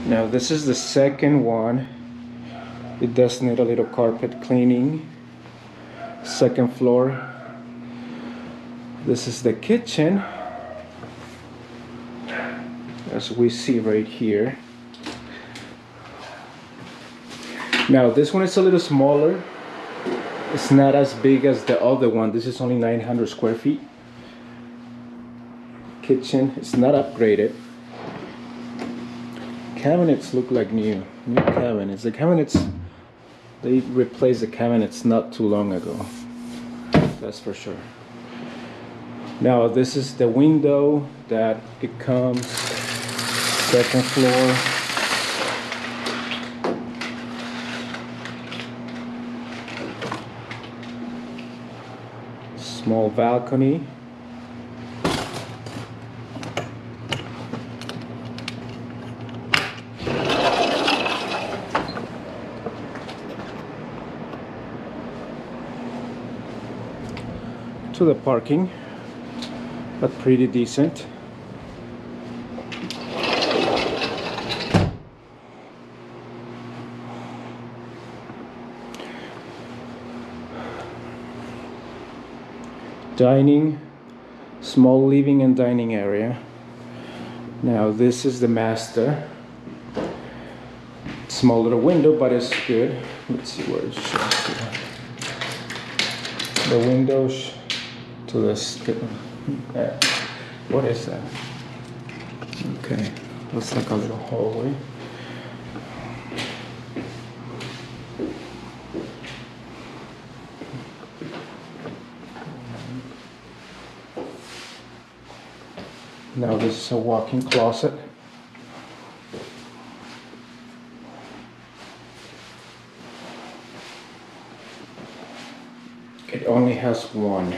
Now this is the second one. It does need a little carpet cleaning. Second floor. This is the kitchen, as we see right here. Now this one is a little smaller. It's not as big as the other one. This is only 900 square feet. Kitchen is not upgraded. Cabinets look like new cabinets. The cabinets, they replaced the cabinets not too long ago. That's for sure. Now this is the window that it comes. Second floor. Small balcony. To the parking, but pretty decent. Dining, small living and dining area. Now this is the master. Small little window, but it's good. Let's see where it shows. The windows to this. What is that? Okay, looks like a little hallway. Now this is a walk-in closet. It only has one.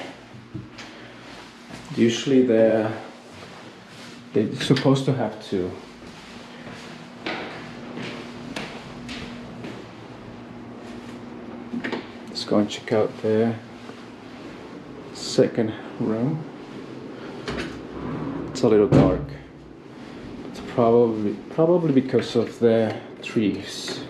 Usually they're supposed to have two. Let's go and check out the second room. It's a little dark. It's probably because of the trees.